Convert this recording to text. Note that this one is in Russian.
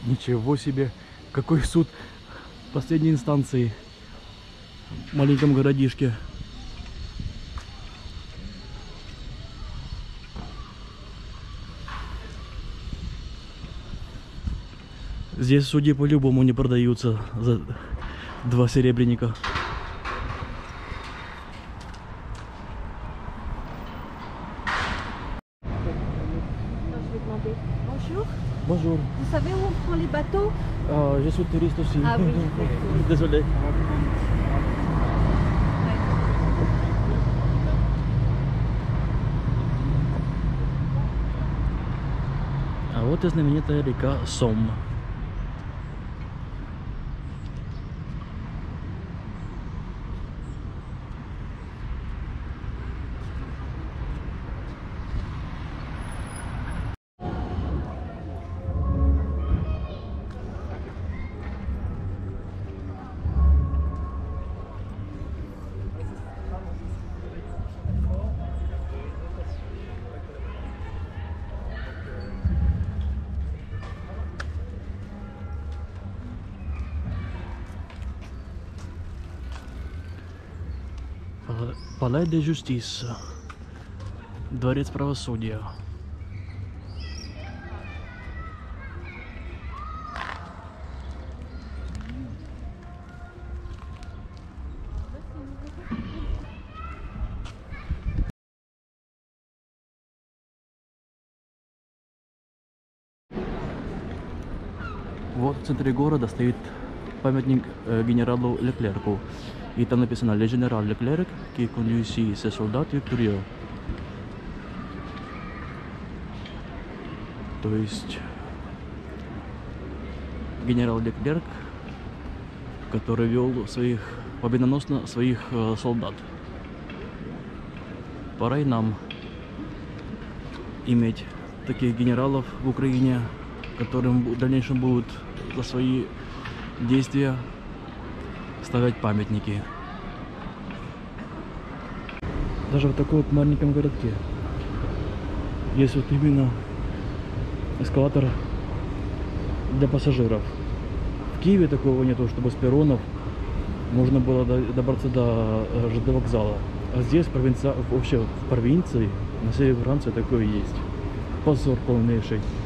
Ничего себе! Какой суд последней инстанции в маленьком городишке. Здесь судьи по-любому не продаются за 2 серебряника. Bonjour. Bonjour. Vous savez où on prend les bateaux? Je suis touriste aussi. Ah oui. Désolé. А вот и знаменитая река Сом. Palais de Justice. Дворец правосудия. Вот в центре города стоит памятник генералу Леклерку. И там написано «Le général Leclerc qui conduit ici ses soldats victorieux». То есть генерал Леклерк, который вел победоносно своих солдат. Пора и нам иметь таких генералов в Украине, которым в дальнейшем будут за свои действия ставить памятники. Даже в таком вот маленьком городке есть вот именно эскалатор для пассажиров. В Киеве такого нету, чтобы с перронов можно было добраться до ЖД вокзала. А здесь вообще в провинции, на севере Франции такое есть. Позор полнейший.